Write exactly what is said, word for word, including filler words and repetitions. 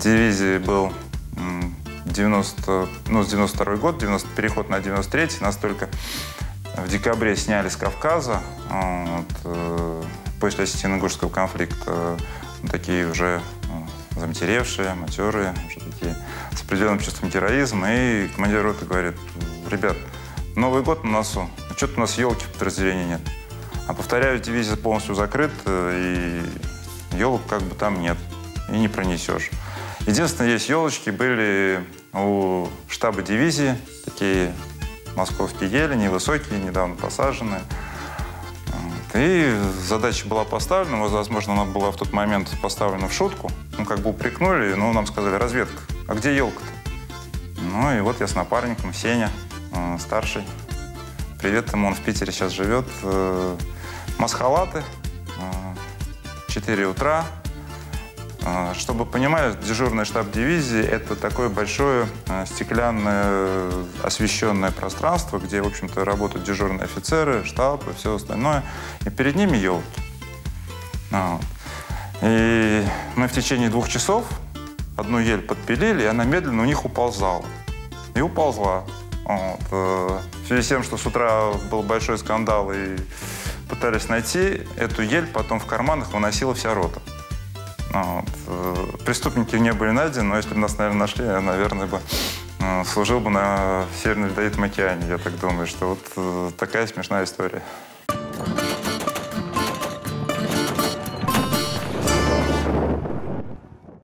дивизии был девяносто, ну, с девяносто второй год, девяносто, переход на девяносто третий. Нас только в декабре сняли с Кавказа. Вот, после Осетино-Ингушского конфликта такие уже заматеревшие, матерые, уже такие с определенным чувством героизма. И командир роты говорит: ребят, Новый год на носу, а что-то у нас елки в подразделении нет. А повторяю, дивизия полностью закрыта, и елок как бы там нет, и не пронесешь. Единственное, есть елочки, были у штаба дивизии, такие московские ели, невысокие, недавно посаженные. И задача была поставлена, возможно, она была в тот момент поставлена в шутку. Ну, как бы упрекнули, но нам сказали: разведка, а где елка-то? Ну, и вот я с напарником, Сеня, старший. Привет ему, он в Питере сейчас живет. Масхалаты, четыре утра. Чтобы понимать, дежурный штаб дивизии – это такое большое стеклянное освещенное пространство, где, в общем-то, работают дежурные офицеры, штаб и все остальное. И перед ними елки. Вот. И мы в течение двух часов одну ель подпилили, и она медленно у них уползала. И уползла. Вот. В связи с тем, что с утра был большой скандал и пытались найти, эту ель потом в карманах выносила вся рота. Вот. Преступники не были найдены, но если бы нас, наверное, нашли, я, наверное, бы служил бы на Северном Ледовитом океане. Я так думаю, что вот такая смешная история.